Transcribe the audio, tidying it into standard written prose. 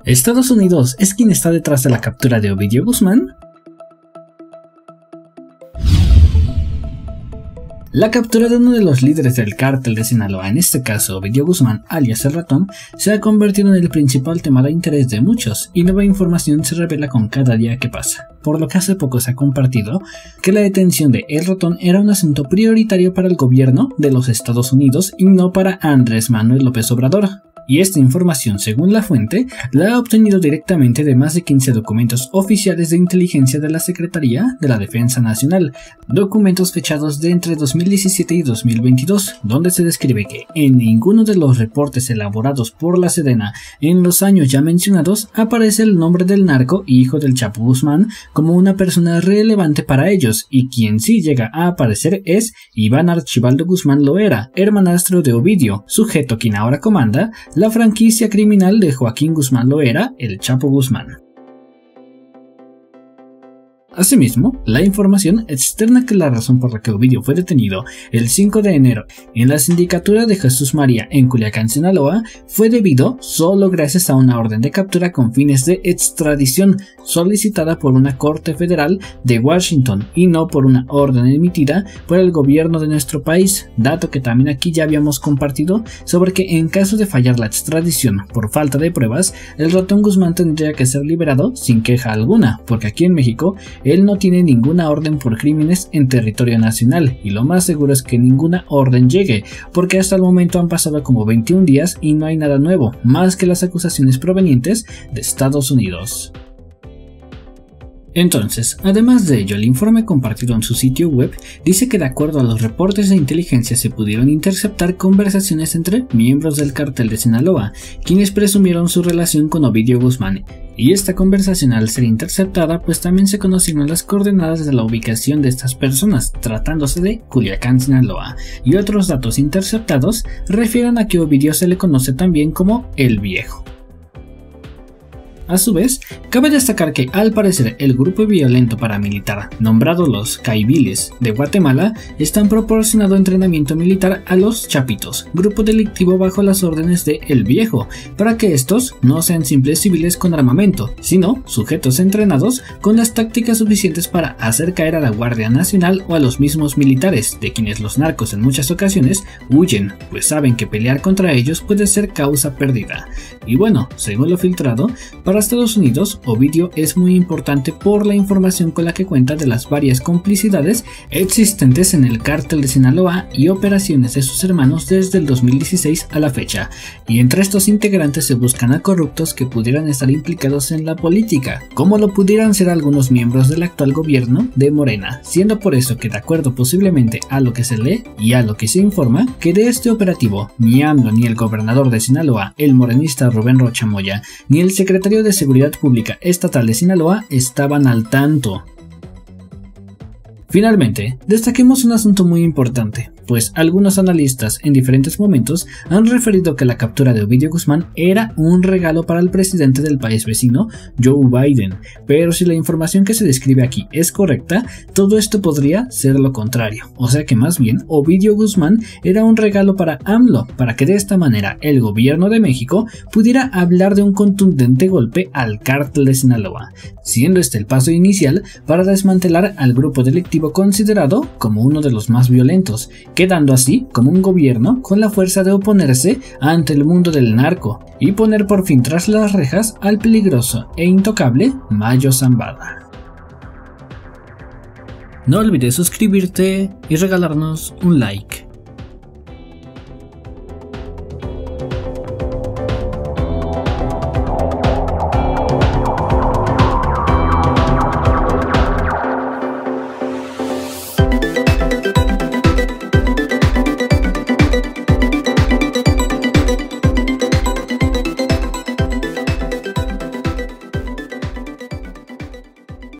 ¿Estados Unidos es quien está detrás de la captura de Ovidio Guzmán? La captura de uno de los líderes del cártel de Sinaloa, en este caso Ovidio Guzmán, alias El Ratón, se ha convertido en el principal tema de interés de muchos, y nueva información se revela con cada día que pasa, por lo que hace poco se ha compartido que la detención de El Ratón era un asunto prioritario para el gobierno de los Estados Unidos y no para Andrés Manuel López Obrador. Y esta información, según la fuente, la ha obtenido directamente de más de 15 documentos oficiales de inteligencia de la Secretaría de la Defensa Nacional, documentos fechados de entre 2017 y 2022, donde se describe que en ninguno de los reportes elaborados por la Sedena en los años ya mencionados aparece el nombre del narco hijo del Chapo Guzmán como una persona relevante para ellos, y quien sí llega a aparecer es Iván Archibaldo Guzmán Loera, hermanastro de Ovidio, sujeto quien ahora comanda la franquicia criminal de Joaquín Guzmán Loera, el Chapo Guzmán. Asimismo, la información externa que la razón por la que Ovidio fue detenido el 5 de enero en la sindicatura de Jesús María en Culiacán, Sinaloa, fue debido solo gracias a una orden de captura con fines de extradición solicitada por una corte federal de Washington y no por una orden emitida por el gobierno de nuestro país, dato que también aquí ya habíamos compartido sobre que en caso de fallar la extradición por falta de pruebas, el Ratón Guzmán tendría que ser liberado sin queja alguna, porque aquí en México él no tiene ninguna orden por crímenes en territorio nacional, y lo más seguro es que ninguna orden llegue, porque hasta el momento han pasado como 21 días y no hay nada nuevo, más que las acusaciones provenientes de Estados Unidos. Entonces, además de ello, el informe compartido en su sitio web dice que de acuerdo a los reportes de inteligencia se pudieron interceptar conversaciones entre miembros del cártel de Sinaloa, quienes presumieron su relación con Ovidio Guzmán, y esta conversación al ser interceptada pues también se conocieron las coordenadas de la ubicación de estas personas, tratándose de Culiacán, Sinaloa, y otros datos interceptados refieren a que Ovidio se le conoce también como El Viejo. A su vez, cabe destacar que al parecer el grupo violento paramilitar, nombrado los Caiviles de Guatemala, están proporcionando entrenamiento militar a los Chapitos, grupo delictivo bajo las órdenes de El Viejo, para que estos no sean simples civiles con armamento, sino sujetos entrenados con las tácticas suficientes para hacer caer a la Guardia Nacional o a los mismos militares, de quienes los narcos en muchas ocasiones huyen, pues saben que pelear contra ellos puede ser causa perdida. Y bueno, según lo filtrado, para Estados Unidos, Ovidio es muy importante por la información con la que cuenta de las varias complicidades existentes en el cártel de Sinaloa y operaciones de sus hermanos desde el 2016 a la fecha, y entre estos integrantes se buscan a corruptos que pudieran estar implicados en la política, como lo pudieran ser algunos miembros del actual gobierno de Morena, siendo por eso que de acuerdo posiblemente a lo que se lee y a lo que se informa, que de este operativo ni AMLO ni el gobernador de Sinaloa, el morenista Rubén Rocha Moya, ni el secretario de Seguridad Pública Estatal de Sinaloa estaban al tanto. Finalmente, destaquemos un asunto muy importante, pues algunos analistas en diferentes momentos han referido que la captura de Ovidio Guzmán era un regalo para el presidente del país vecino, Joe Biden, pero si la información que se describe aquí es correcta, todo esto podría ser lo contrario, o sea que más bien Ovidio Guzmán era un regalo para AMLO, para que de esta manera el gobierno de México pudiera hablar de un contundente golpe al cártel de Sinaloa, siendo este el paso inicial para desmantelar al grupo delictivo considerado como uno de los más violentos, quedando así como un gobierno con la fuerza de oponerse ante el mundo del narco y poner por fin tras las rejas al peligroso e intocable Mayo Zambada. No olvides suscribirte y regalarnos un like.